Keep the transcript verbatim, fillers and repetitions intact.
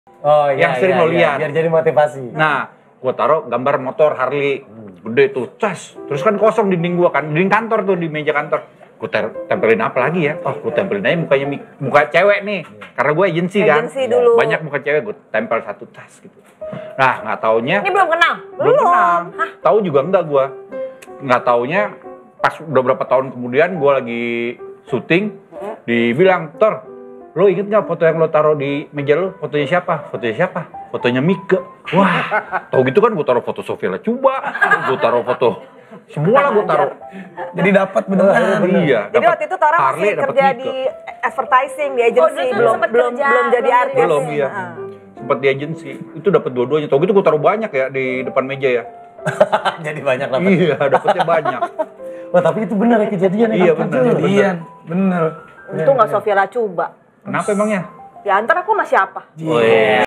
Oh iya, yang sering iya, lo iya. lihat. Biar jadi motivasi. Nah, gua taruh gambar motor Harley, gede tuh, cas. Terus kan kosong dinding gua kan, dinding kantor tuh di meja kantor. Gua tempelin apa lagi ya? Oh, gua tempelin aja mukanya muka cewek nih, karena gua agensi kan. Agensi dulu. Banyak muka cewek, gua tempel satu tas gitu. Nah, nggak taunya. Ini belum kenal? Belum kenal. Tahu juga enggak gua. Nggak taunya pas udah berapa tahun kemudian gua lagi syuting, dibilang, "Tor, lo inget nggak foto yang lo taruh di meja lo? Fotonya siapa? Fotonya siapa? Fotonya Mika." Wah, tau gitu kan gue taruh foto Sofia Lacuba, gue taruh foto semua lah gue taruh. Jadi dapat benar. Iya. Jadi waktu itu Tora masih kerja di advertising, di agensi, Oh, belum sempet belum kerja, belum jadi belum artis. jadi Belum iya. Sempat di agensi. Itu dapat dua-duanya. Tau gitu gue taruh banyak ya di depan meja ya. Jadi banyak dapat. Iya, dapetnya banyak. Wah, tapi itu benar ya kejadian ya. Iya, Kak? benar, Kejadian. Bener. Untung nggak Sofia Lacuba. Kenapa emangnya? Ya antar aku sama siapa? Oh, iya.